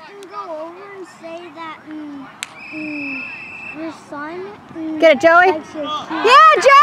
can go over and say that your son get it, Joey? likes your Yeah, Joey!